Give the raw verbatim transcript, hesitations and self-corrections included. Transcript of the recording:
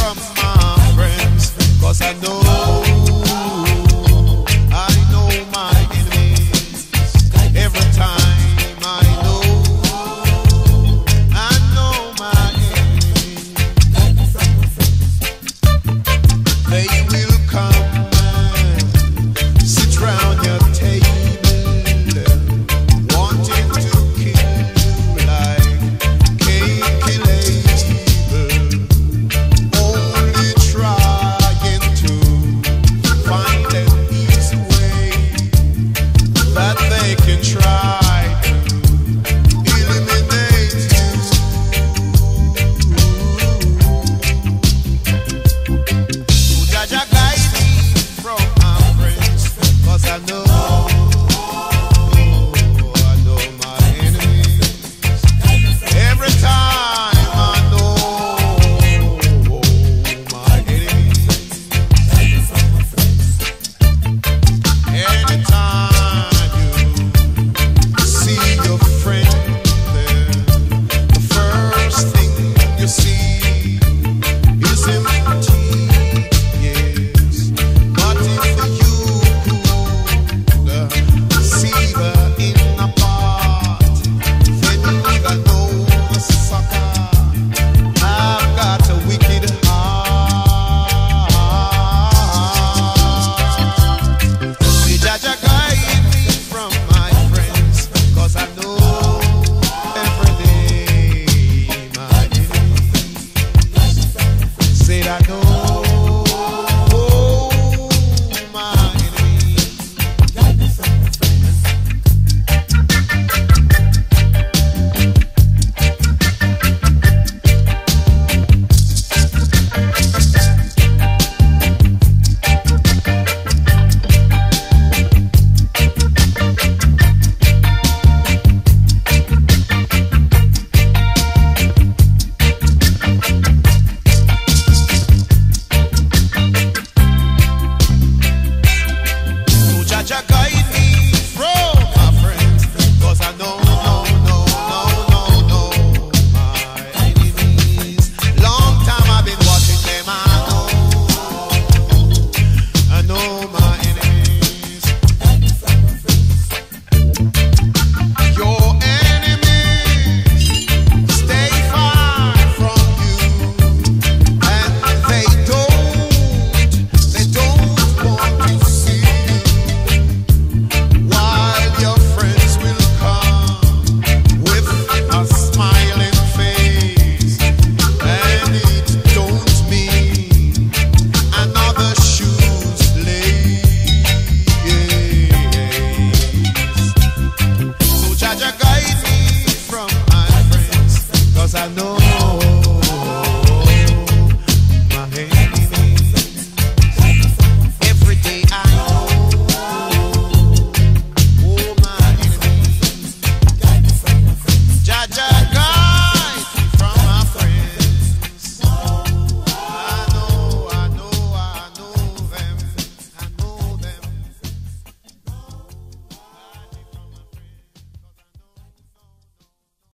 from my friends, 'cause I know, I know my enemies. Every time I know, I know my enemies. They will come and sit round your table, wanting to kill you like Cain killed Abel, only trying to find an easy way that they can try to eliminate you. Jaja guide me from my friends, 'cause I know, I know my enemies. Every time I know my enemies. Anytime you see your friend, the first thing you see is empty. Yes, but if you could see her in a part, then you got no sucker. I've got a wicked heart. See, Jaja guide me from my friends, 'cause I know every day my enemies. Said I know my enemies. So Jaja guide me from my friends, 'cause I know, no, no, no, no, no my enemies. Long time I've been watching them. I know, I know my enemies. Your enemies stay far from you, and they don't, they don't want to see you. While your friends will come with a smiling face, and it don't mean another shoe's lace. So Jaja guide me from my friends, 'cause I know